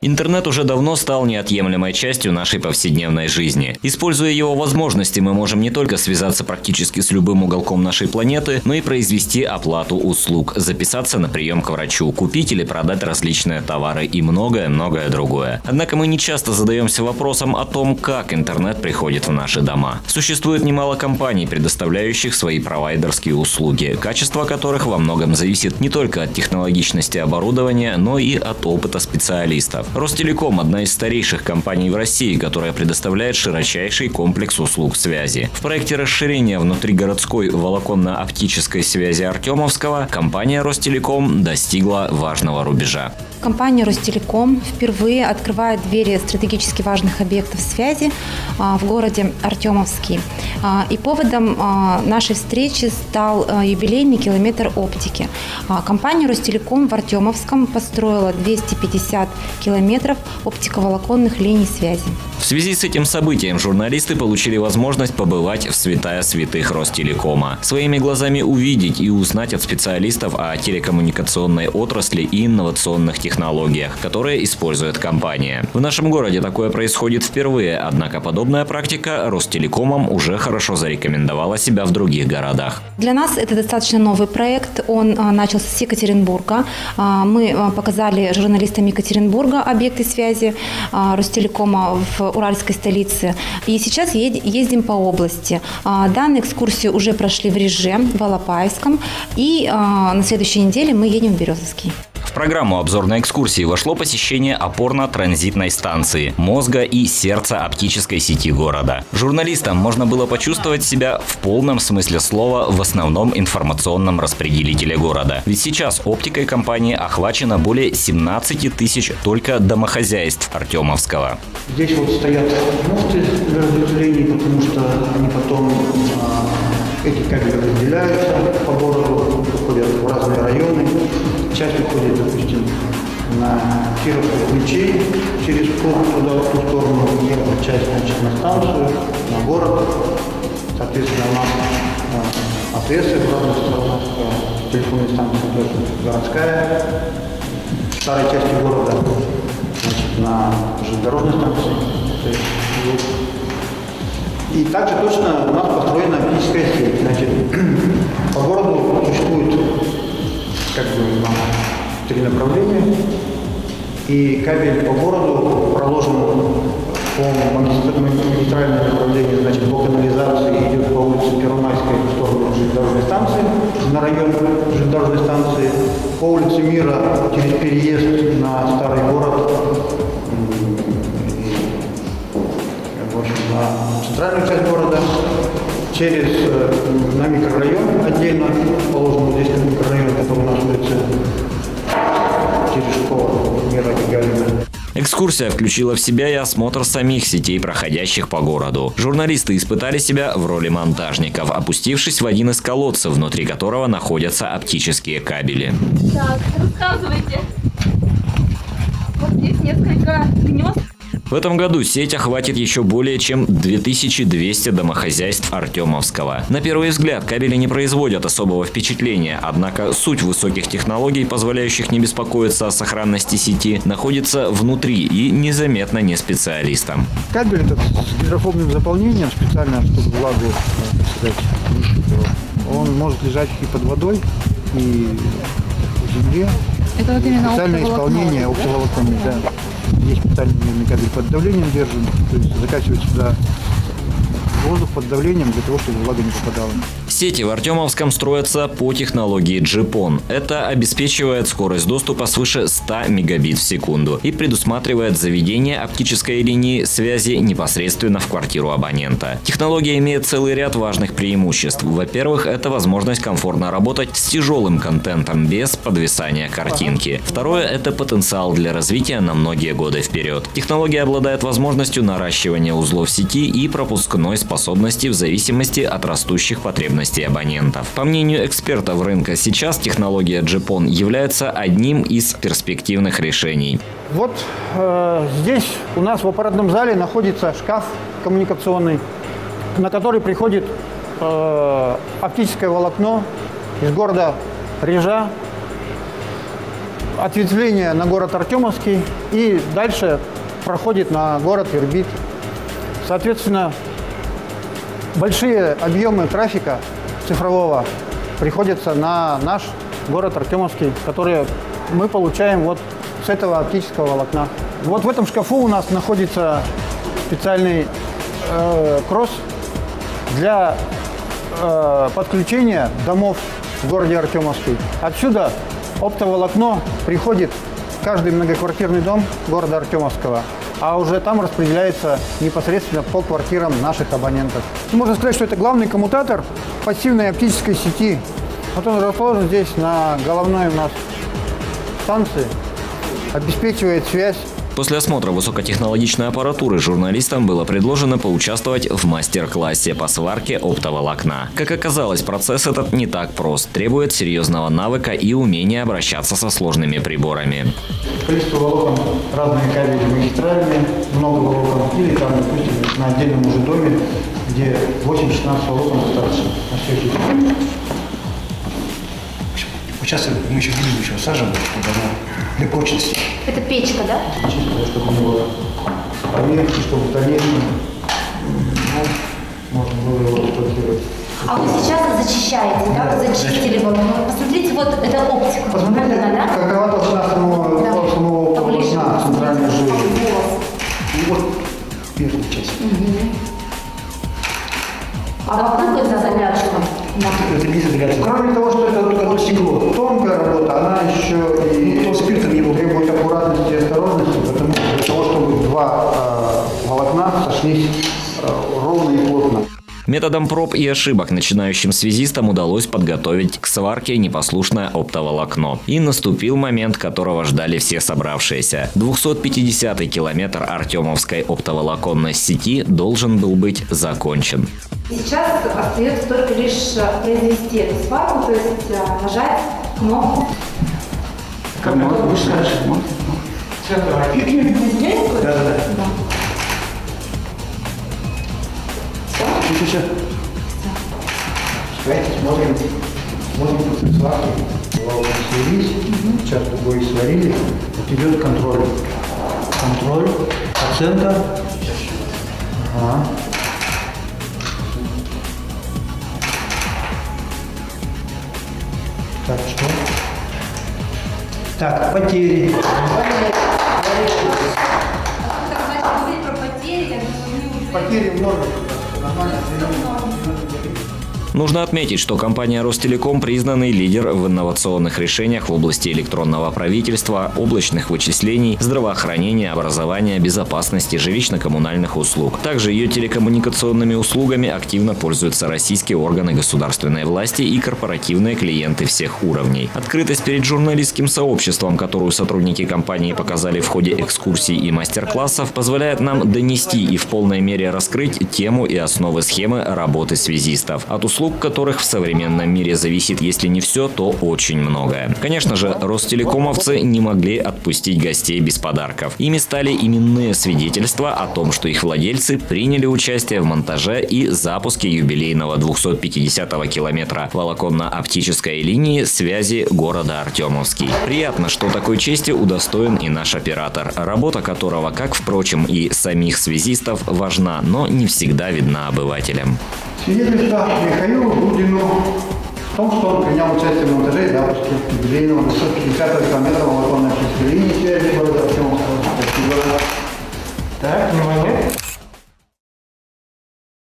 Интернет уже давно стал неотъемлемой частью нашей повседневной жизни. Используя его возможности, мы можем не только связаться практически с любым уголком нашей планеты, но и произвести оплату услуг, записаться на прием к врачу, купить или продать различные товары и многое-многое другое. Однако мы не часто задаемся вопросом о том, как интернет приходит в наши дома. Существует немало компаний, предоставляющих свои провайдерские услуги, качество которых во многом зависит не только от технологичности оборудования, но и от опыта специалистов. Ростелеком – одна из старейших компаний в России, которая предоставляет широчайший комплекс услуг связи. В проекте расширения внутригородской волоконно-оптической связи Артемовского компания Ростелеком достигла важного рубежа. Компания Ростелеком впервые открывает двери стратегически важных объектов связи в городе Артемовский. И поводом нашей встречи стал юбилейный километр оптики. Компания Ростелеком в Артемовском построила 250 километров оптиковолоконных линий связи. В связи с этим событием журналисты получили возможность побывать в святая святых Ростелекома. Своими глазами увидеть и узнать от специалистов о телекоммуникационной отрасли и инновационных технологиях, которые использует компания. В нашем городе такое происходит впервые, однако подобная практика Ростелекомом уже хорошо зарекомендовала себя в других городах. Для нас это достаточно новый проект. Он начался с Екатеринбурга. Мы показали журналистам Екатеринбурга объекты связи Ростелекома в уральской столице. И сейчас ездим по области. Данные экскурсии уже прошли в Реже, в Алапаевском. И на следующей неделе мы едем в Березовский. В программу обзорной экскурсии вошло посещение опорно-транзитной станции, мозга и сердца оптической сети города. Журналистам можно было почувствовать себя в полном смысле слова в основном информационном распределителе города. Ведь сейчас оптикой компании охвачено более 17 тысяч только домохозяйств Артемовского. Здесь вот стоят мосты для разветвлений, потому что они потом эти кабели разделяются по городу, уходят в разные районы. Часть уходит, допустим, на Кировскую-Ключей через круг туда, в ту сторону, часть, значит, на станцию, на город. Соответственно, у нас АТС в разных сторонах, телефонная станция тоже городская, в старой части города, значит, на железнодорожной станции. И также точно у нас построена оптическая сеть. Значит, по городу существует три направления, и кабель по городу проложен по магистральному направлению, значит, по канализации идет по улице Первомайской в сторону железнодорожной станции, на район железнодорожной станции, по улице Мира через переезд на старый город, в общем, на центральную часть города, на микрорайон отдельно, положен здесь микрорайон, который находится через школу Мира Гагарина. Экскурсия включила в себя и осмотр самих сетей, проходящих по городу. Журналисты испытали себя в роли монтажников, опустившись в один из колодцев, внутри которого находятся оптические кабели. Так, рассказывайте. Вот здесь несколько гнезд. В этом году сеть охватит еще более чем 2200 домохозяйств Артемовского. На первый взгляд кабели не производят особого впечатления, однако суть высоких технологий, позволяющих не беспокоиться о сохранности сети, находится внутри и незаметно не специалистам. Кабель этот с гидрофобным заполнением, специально, чтобы влагу, он может лежать и под водой, и в земле. Это вот именно специальное исполнение оптоволоконное, да. Есть специальный кабель под давлением держим, то есть закачивать сюда воздух под давлением для того, чтобы влага не попадала. Сети в Артемовском строятся по технологии GPON. Это обеспечивает скорость доступа свыше 100 мегабит в секунду и предусматривает заведение оптической линии связи непосредственно в квартиру абонента. Технология имеет целый ряд важных преимуществ. Во-первых, это возможность комфортно работать с тяжелым контентом без подвисания картинки. Второе – это потенциал для развития на многие годы вперед. Технология обладает возможностью наращивания узлов сети и пропускной способности в зависимости от растущих потребностей абонентов. По мнению экспертов рынка, сейчас технология GPON является одним из перспективных решений. Вот здесь у нас в аппаратном зале находится шкаф коммуникационный, на который приходит оптическое волокно из города Режа. ответвление на город Артемовский и дальше проходит на город Ирбит. Соответственно, большие объемы трафика цифрового приходятся на наш город Артемовский, который мы получаем вот с этого оптического волокна. Вот в этом шкафу у нас находится специальный кросс для подключения домов в городе Артемовский. Отсюда оптоволокно приходит в каждый многоквартирный дом города Артемовского, а уже там распределяется непосредственно по квартирам наших абонентов. Можно сказать, что это главный коммутатор пассивной оптической сети. Вот он расположен здесь на головной у нас станции, обеспечивает связь. После осмотра высокотехнологичной аппаратуры журналистам было предложено поучаствовать в мастер-классе по сварке оптоволокна. Как оказалось, процесс этот не так прост, требует серьезного навыка и умения обращаться со сложными приборами. Количество волокон, разные кабели магистральные, много волокон, или там, допустим, на отдельном уже доме, где 8-16 волокон достаточно на всех жизнь. Сейчас мы еще будем еще усаживать, чтобы она для прочности. Это печка, да? Чисто, чтобы не было поверхности, чтобы в дальнейшем можно было его эксплуатировать. А вы сейчас зачищаете, да? Вы зачистили волокно. Посмотрите, вот это оптика. Посмотрите, да? какова толщина самого волокна центральной жилы. И вот верхняя часть. А вокруг это загряжено? Это не загряжено. Кроме того, что это только стекло, тонкая работа, она еще и спиртом его требует аккуратности и осторожности, потому что для того, чтобы два волокна сошлись ровно и плотно. Методом проб и ошибок начинающим связистам удалось подготовить к сварке непослушное оптоволокно. И наступил момент, которого ждали все собравшиеся. 250-й километр Артемовской оптоволоконной сети должен был быть закончен. Сейчас остается только лишь произвести эту сварку, то есть нажать кнопку. Как можно выше, дальше. Да. Еще. Давайте смотрим процесс сварки. Волокна сварились, сейчас другой сварили. Вот идет контроль. Контроль, оценка. Ага. Так, что? Так, потери. Потери много. Нормально. Нужно отметить, что компания Ростелеком признанный лидер в инновационных решениях в области электронного правительства, облачных вычислений, здравоохранения, образования, безопасности, жилищно-коммунальных услуг. Также ее телекоммуникационными услугами активно пользуются российские органы государственной власти и корпоративные клиенты всех уровней. Открытость перед журналистским сообществом, которую сотрудники компании показали в ходе экскурсий и мастер-классов, позволяет нам донести и в полной мере раскрыть тему и основы схемы работы связистов. От услуг которых в современном мире зависит, если не все, то очень многое. Конечно же, ростелекомовцы не могли отпустить гостей без подарков. Ими стали именные свидетельства о том, что их владельцы приняли участие в монтаже и запуске юбилейного 250-го километра волоконно-оптической линии связи города Артемовский. Приятно, что такой чести удостоен и наш оператор, работа которого, как, впрочем, и самих связистов, важна, но не всегда видна обывателям. Свидетельство Михаилу Грудину в том, что он принял участие в монтаже и запуске юбилейного 250-го километра волоконной оптической линии связи города Артемовского. Так, внимание.